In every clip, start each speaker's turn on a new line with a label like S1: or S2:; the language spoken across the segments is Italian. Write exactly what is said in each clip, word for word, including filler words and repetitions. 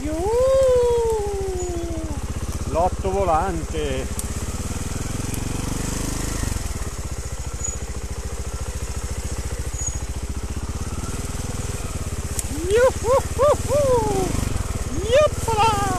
S1: L'otto volante. Yuhuhuhu. Yuppala.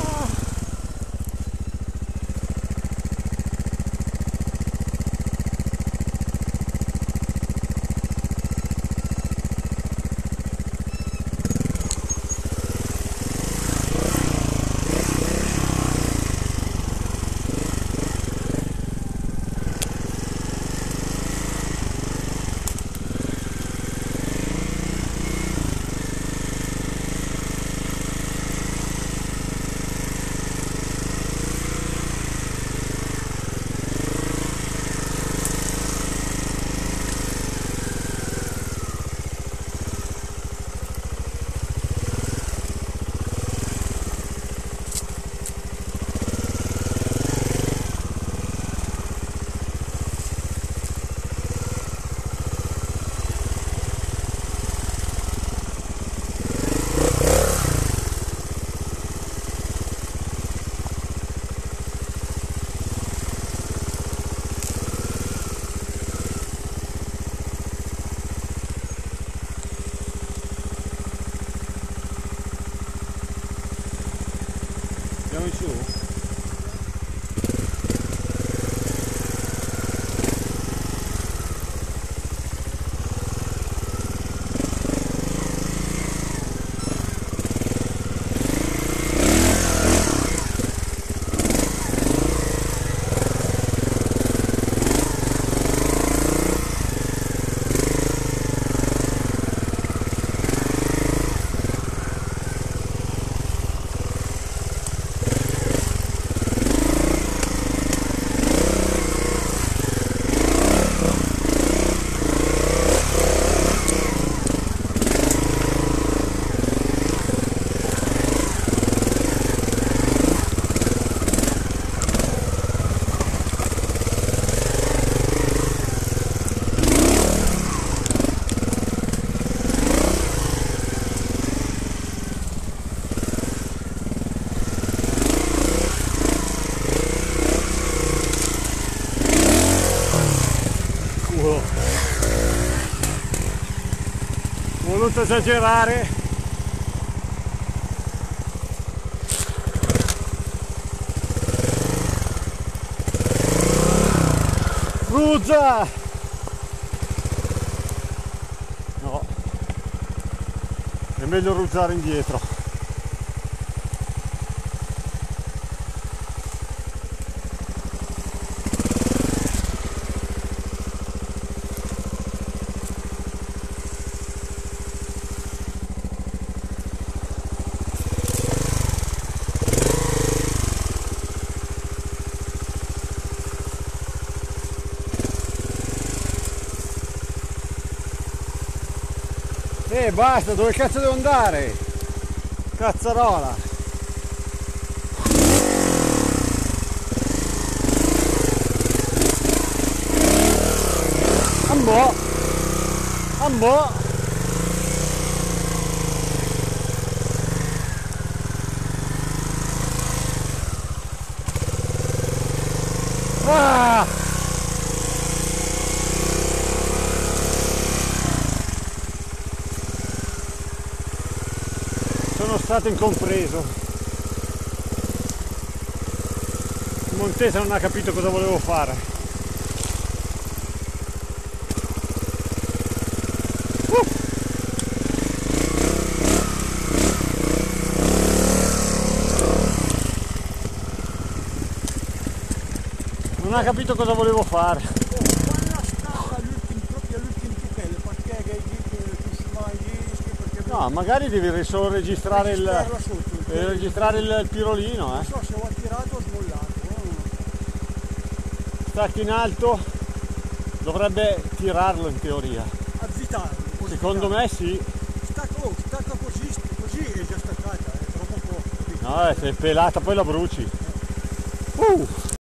S1: Andiamo in su? Ho voluto esagerare. Ruzza! No, è meglio ruzzare indietro. Eh basta, dove cazzo devo andare? Cazzarola! Ambò! Ambò! Ah! Sono stato incompreso. Il Montese non ha capito cosa volevo fare. Uh! Non ha capito cosa volevo fare. No, magari devi solo registrare il, devi registrare il, il pirolino, eh.
S2: Non so se ho attirato o smollato.
S1: Stacchi in alto, dovrebbe tirarlo in teoria.
S2: Avvitarlo.
S1: Secondo me sì.
S2: Stacca, oh, stacca così, così è già staccata, è troppo poco.
S1: No, eh, se è pelata poi la bruci. Uh!